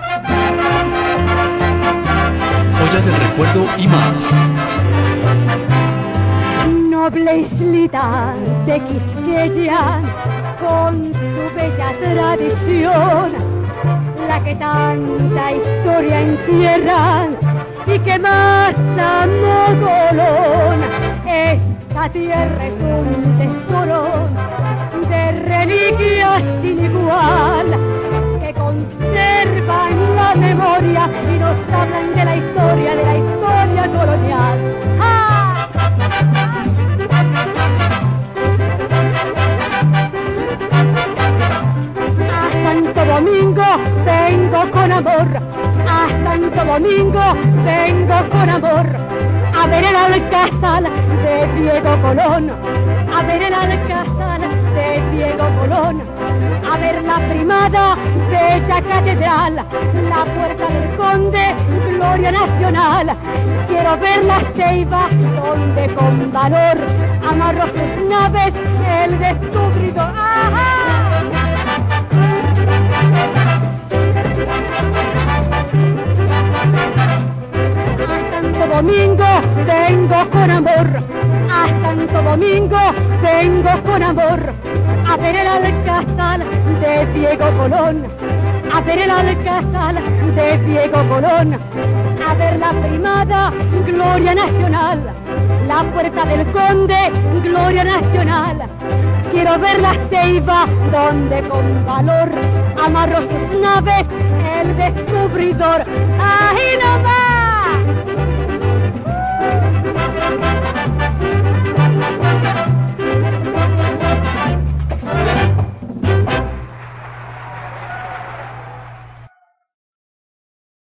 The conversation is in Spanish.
Joyas del recuerdo y más. Noble islita de Quisqueya, con su bella tradición, la que tanta historia encierra y que más amó Colón. Esta tierra es un tesoro de reliquias sin igual, que conservan la memoria y nos hablan de la historia colonial. ¡Ah! A Santo Domingo vengo con amor, a Santo Domingo vengo con amor, a ver el alcázar de Diego Colón, a ver el alcázar de Diego Colón, a ver la primada bella catedral, la puerta del Conde, gloria nacional. Quiero ver la Ceiba donde con valor amarró sus naves el descubridor. ¡Ajá! A Santo Domingo vengo con amor, a Santo Domingo vengo con amor, a ver el alcázar de Diego Colón, a ver el alcázar de Diego Colón, a ver la primada gloria nacional, la puerta del Conde, gloria nacional. Quiero ver la Ceiba donde con valor amarró sus naves el descubridor.